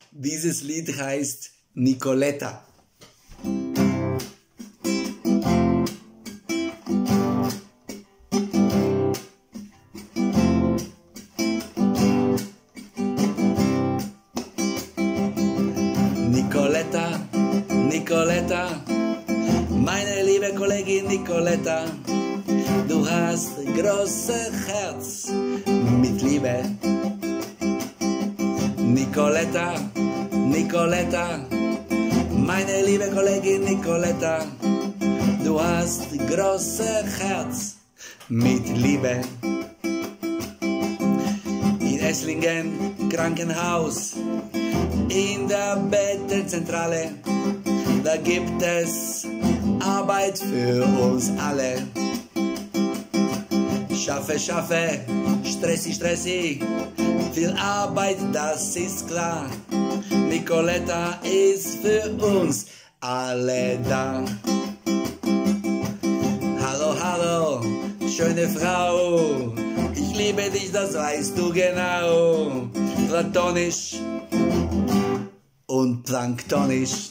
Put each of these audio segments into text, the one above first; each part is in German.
Dieses Lied heißt Nicoletta. Nicoletta, Nicoletta, meine liebe Kollegin Nicoletta, du hast großes Herz mit Liebe. Nicoletta, Nicoletta, meine liebe Kollegin Nicoletta, du hast großes Herz mit Liebe. In Esslingen Krankenhaus, in der Bettenzentrale, da gibt es Arbeit für uns alle. Schaffe, schaffe, stressi, stressi, viel Arbeit, das ist klar. Nicoletta ist für uns alle da. Hallo, hallo, schöne Frau, ich liebe dich, das weißt du genau. Platonisch und planktonisch.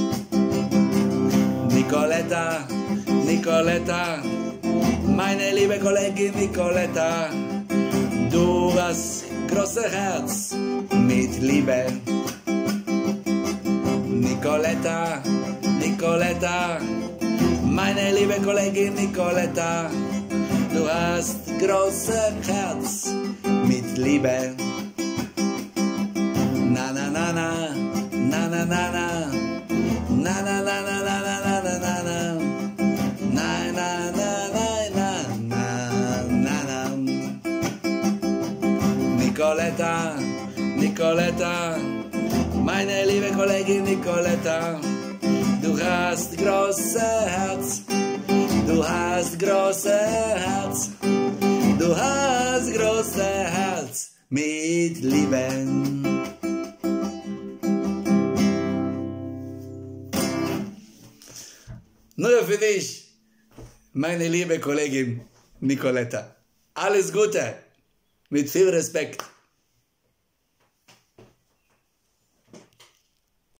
Nicoletta, Nicoletta, meine liebe Kollegin Nicoletta, du hast großes Herz mit Liebe. Nicoletta, Nicoletta, meine liebe Kollegin Nicoletta, du hast großes Herz mit Liebe. Na na na na, na na na na, na na na na na na na na na na, na na na na na na. Nicoletta, Nicoletta, meine liebe Kollegin Nicoletta, du hast großes Herz, du hast großes Herz, du hast großes Herz mit Liebe. Nur für dich, meine liebe Kollegin Nicoletta. Alles Gute, mit viel Respekt.